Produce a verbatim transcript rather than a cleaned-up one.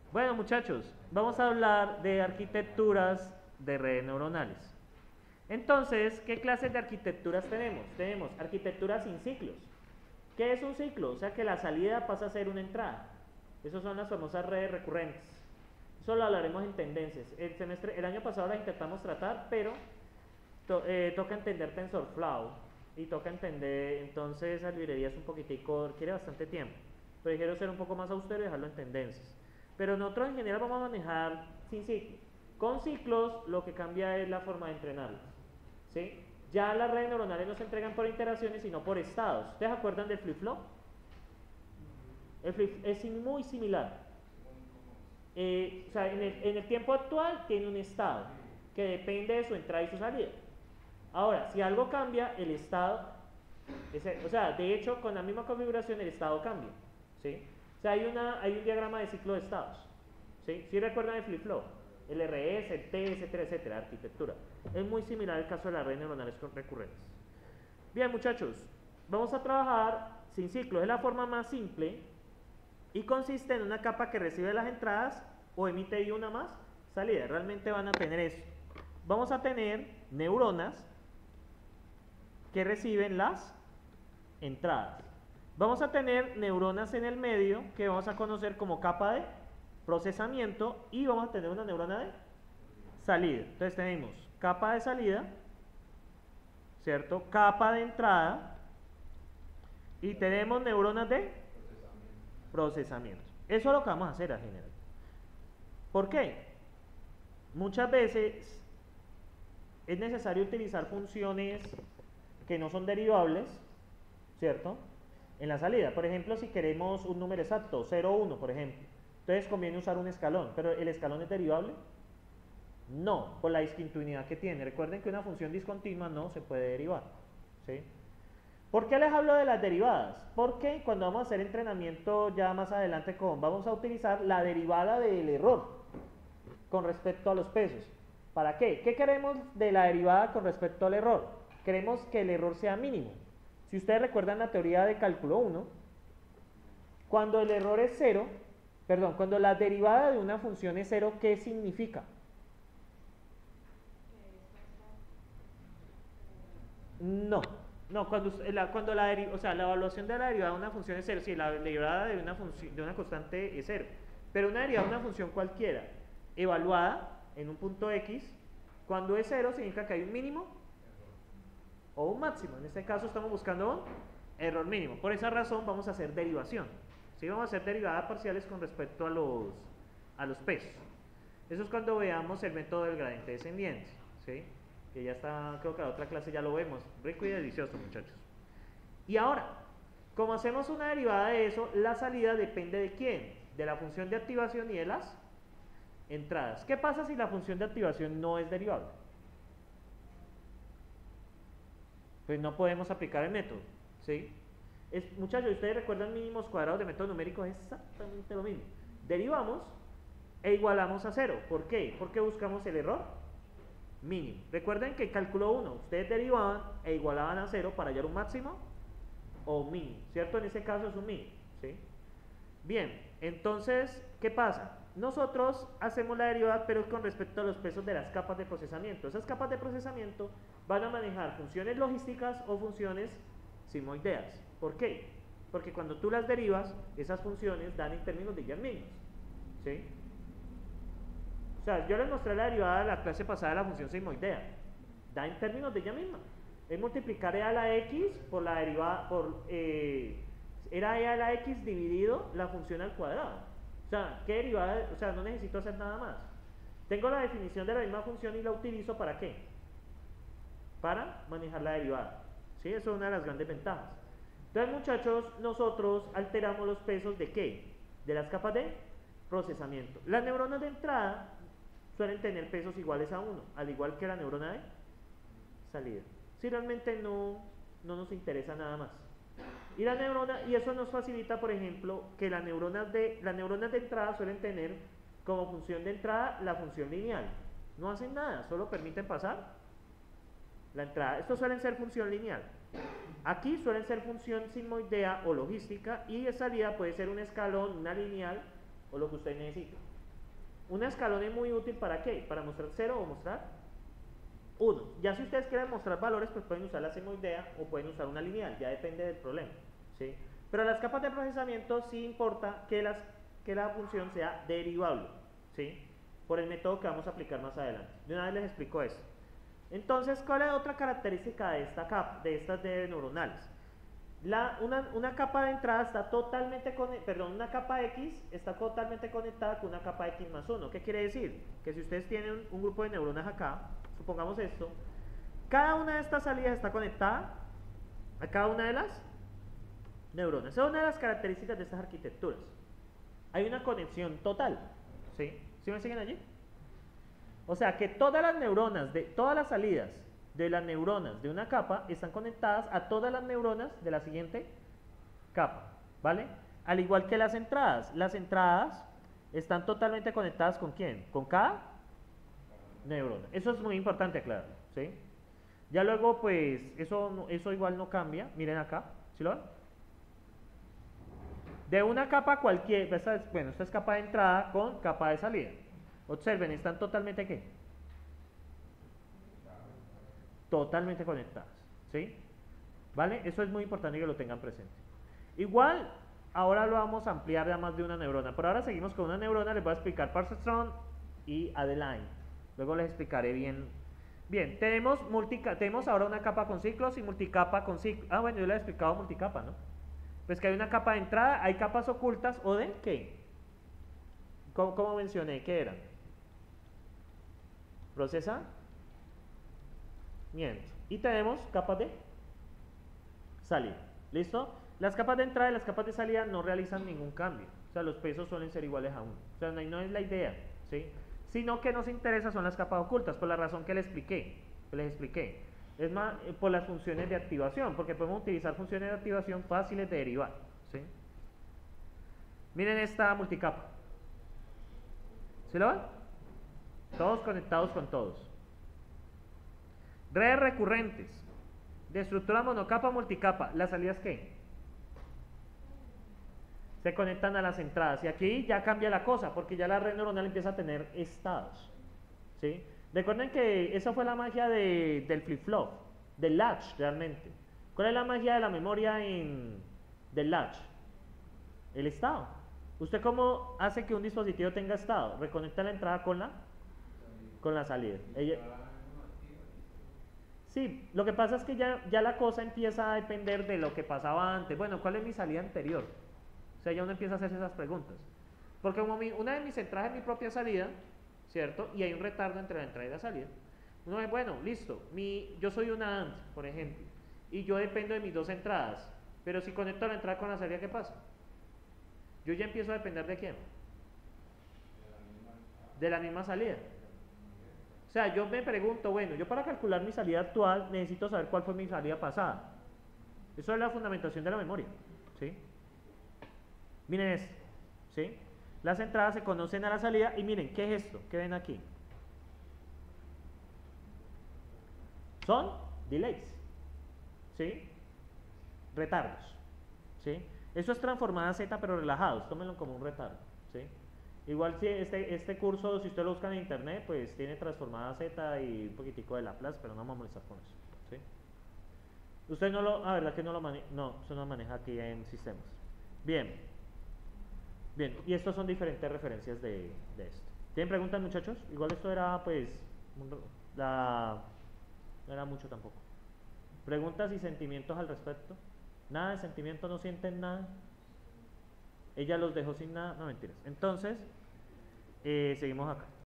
Bueno, muchachos, vamos a hablar de arquitecturas de redes neuronales. Entonces, ¿qué clases de arquitecturas tenemos? Tenemos arquitecturas sin ciclos. ¿Qué es un ciclo? O sea que la salida pasa a ser una entrada. Esas son las famosas redes recurrentes. Eso lo hablaremos en tendencias. El, semestre, el año pasado las intentamos tratar, pero to, eh, toca entender TensorFlow y toca entender, entonces esa librería es un poquitico, quiere bastante tiempo. Pero quiero ser un poco más austero y dejarlo en tendencias. Pero nosotros en general vamos a manejar sin ciclos. Con ciclos lo que cambia es la forma de entrenarlos. ¿Sí? Ya las redes neuronales no se entregan por interacciones, sino por estados. ¿Ustedes se acuerdan del flip-flop? El flip es muy similar. Eh, o sea, en el, en el tiempo actual tiene un estado que depende de su entrada y su salida. Ahora, si algo cambia, el estado, ese, o sea, de hecho, con la misma configuración el estado cambia. ¿Sí? O sea, hay, una, hay un diagrama de ciclo de estados. ¿Sí? ¿Sí recuerdan el flip-flop? El R S, el T, etcétera, etcétera, arquitectura. Es muy similar al caso de las redes neuronales recurrentes. Bien, muchachos, vamos a trabajar sin ciclos. Es la forma más simple y consiste en una capa que recibe las entradas o emite y una más salida. Realmente van a tener eso. Vamos a tener neuronas que reciben las entradas. Vamos a tener neuronas en el medio que vamos a conocer como capa de procesamiento y vamos a tener una neurona de salida. Entonces tenemos capa de salida, ¿cierto? Capa de entrada y tenemos neuronas de procesamiento. Eso es lo que vamos a hacer al general. ¿Por qué? Muchas veces es necesario utilizar funciones que no son derivables, ¿cierto? En la salida. Por ejemplo, si queremos un número exacto, cero, uno, por ejemplo. Entonces conviene usar un escalón, pero ¿el escalón es derivable? No, por la discontinuidad que tiene. Recuerden que una función discontinua no se puede derivar. ¿Sí? ¿Por qué les hablo de las derivadas? Porque cuando vamos a hacer entrenamiento ya más adelante con, vamos a utilizar la derivada del error con respecto a los pesos. ¿Para qué? ¿Qué queremos de la derivada con respecto al error? Queremos que el error sea mínimo. Si ustedes recuerdan la teoría de cálculo uno, cuando el error es cero, perdón, cuando la derivada de una función es cero, ¿qué significa? No, no, cuando la, cuando la, deri, o sea, la evaluación de la derivada de una función es cero, sí, la derivada de una, función, de una constante es cero, pero una derivada de una función cualquiera, evaluada en un punto X, cuando es cero significa que hay un mínimo o un máximo. En este caso estamos buscando un error mínimo. Por esa razón vamos a hacer derivación. ¿Sí? Vamos a hacer derivadas parciales con respecto a los, a los pesos. Eso es cuando veamos el método del gradiente descendiente. ¿Sí? Que ya está, creo que la otra clase ya lo vemos. Rico y delicioso, muchachos. Y ahora, como hacemos una derivada de eso, la salida depende de quién? De la función de activación y de las entradas. ¿Qué pasa si la función de activación no es derivable? Pues no podemos aplicar el método. ¿Sí? Es, muchachos, ustedes recuerdan mínimos cuadrados de método numérico, es exactamente lo mismo. Derivamos e igualamos a cero. ¿Por qué? Porque buscamos el error mínimo. Recuerden que cálculo uno, ustedes derivaban e igualaban a cero para hallar un máximo o un mínimo, ¿cierto? En ese caso es un mínimo, ¿sí? Bien, entonces, ¿qué pasa? Nosotros hacemos la derivada, pero con respecto a los pesos de las capas de procesamiento. Esas capas de procesamiento van a manejar funciones logísticas o funciones simoideas. ¿Por qué? Porque cuando tú las derivas, esas funciones dan en términos de ellas mismas, ¿sí? O sea, yo les mostré la derivada de la clase pasada de la función simoidea. Da en términos de ella misma. Es multiplicar e a la x por la derivada, por, eh, era e a la x dividido la función al cuadrado. O sea, ¿qué derivada? O sea, no necesito hacer nada más. Tengo la definición de la misma función y la utilizo ¿para qué? Para manejar la derivada. ¿Sí? Eso es una de las grandes ventajas. Entonces, muchachos, nosotros alteramos los pesos ¿de qué? De las capas de procesamiento. Las neuronas de entrada suelen tener pesos iguales a uno, al igual que la neurona de salida. Si realmente no, no nos interesa nada más. Y la neurona, y eso nos facilita, por ejemplo, que las neuronas de, las neuronas de entrada suelen tener como función de entrada la función lineal. No hacen nada, solo permiten pasar la entrada. Estos suelen ser función lineal. Aquí suelen ser función simoidea o logística y de salida puede ser un escalón, una lineal o lo que usted necesite. Un escalón es muy útil ¿para qué? Para mostrar cero o mostrar uno. Ya si ustedes quieren mostrar valores, pues pueden usar la semoidea o pueden usar una lineal, ya depende del problema, ¿sí? Pero las capas de procesamiento sí importa que, las, que la función sea derivable, ¿sí? Por el método que vamos a aplicar más adelante. De una vez les explico eso. Entonces, ¿cuál es otra característica de esta capa, de estas de neuronales? La, una, una capa de entrada está totalmente conectada, perdón, una capa X está totalmente conectada con una capa X más uno. ¿Qué quiere decir? Que si ustedes tienen un, un grupo de neuronas acá, supongamos esto, cada una de estas salidas está conectada a cada una de las neuronas. Esa es una de las características de estas arquitecturas. Hay una conexión total, ¿sí? ¿Sí me siguen allí? O sea que todas las neuronas, de todas las salidas de las neuronas de una capa están conectadas a todas las neuronas de la siguiente capa, ¿vale? Al igual que las entradas. Las entradas están totalmente conectadas ¿con quién? Con cada neurona. Eso es muy importante aclararlo, ¿sí? Ya luego, pues, eso, eso igual no cambia. Miren acá, ¿sí lo ven? De una capa cualquier, esta es, bueno, esta es capa de entrada con capa de salida. Observen, están totalmente ¿qué? Totalmente conectadas, ¿sí? ¿Vale? Eso es muy importante que lo tengan presente. Igual, ahora lo vamos a ampliar a más de una neurona. Por ahora seguimos con una neurona, les voy a explicar Perceptron y Adeline. Luego les explicaré bien. Bien, tenemos, tenemos ahora una capa con ciclos y multicapa con ciclos. Ah, bueno, yo les he explicado multicapa, ¿no? Pues que hay una capa de entrada, hay capas ocultas o de ¿qué? ¿Cómo, cómo mencioné? ¿Qué eran? Procesa. Bien. Y tenemos capas de salida. ¿Listo? Las capas de entrada y las capas de salida no realizan ningún cambio. O sea, los pesos suelen ser iguales a uno. O sea, no, no es la idea, ¿sí? Sino que nos interesa son las capas ocultas, por la razón que les expliqué. Que les expliqué. Es más, por las funciones de activación, porque podemos utilizar funciones de activación fáciles de derivar, ¿sí? Miren esta multicapa. ¿Sí lo ven? Todos conectados con todos. Redes recurrentes. De estructura monocapa, multicapa. ¿Las salidas qué? Se conectan a las entradas. Y aquí ya cambia la cosa, porque ya la red neuronal empieza a tener estados, ¿sí? Recuerden que esa fue la magia de, del flip-flop, del latch realmente. ¿Cuál es la magia de la memoria en, del latch? El estado. ¿Usted cómo hace que un dispositivo tenga estado? Reconecta la entrada con la, con la salida. Ella, sí, lo que pasa es que ya, ya la cosa empieza a depender de lo que pasaba antes. Bueno, ¿cuál es mi salida anterior? O sea, ya uno empieza a hacerse esas preguntas. Porque como mi, una de mis entradas es mi propia salida, ¿cierto? Y hay un retardo entre la entrada y la salida. Uno dice, bueno, listo, mi, yo soy una A N T, por ejemplo, y yo dependo de mis dos entradas, pero si conecto la entrada con la salida, ¿qué pasa? Yo ya empiezo a depender ¿de quién? De la misma salida. O sea, yo me pregunto, bueno, yo para calcular mi salida actual necesito saber cuál fue mi salida pasada. Eso es la fundamentación de la memoria, ¿sí? Miren esto, ¿sí? Las entradas se conocen a la salida y miren, ¿qué es esto? ¿Qué ven aquí? Son delays, ¿sí? Retardos, ¿sí? Eso es transformada Z pero relajados, tómenlo como un retardo, ¿sí? Igual si este, este curso, si ustedes lo buscan en internet, pues tiene transformada Z y un poquitico de Laplace, pero no vamos a molestar con eso, ¿sí? Usted no lo, ah, verdad que no lo maneja, no, eso no maneja aquí en sistemas. Bien, bien, y estos son diferentes referencias de, de esto. ¿Tienen preguntas, muchachos? Igual esto era, pues, la, no era mucho tampoco. ¿Preguntas y sentimientos al respecto? Nada de sentimientos, no sienten nada. Ella los dejó sin nada, no mentiras. Entonces, eh, seguimos acá.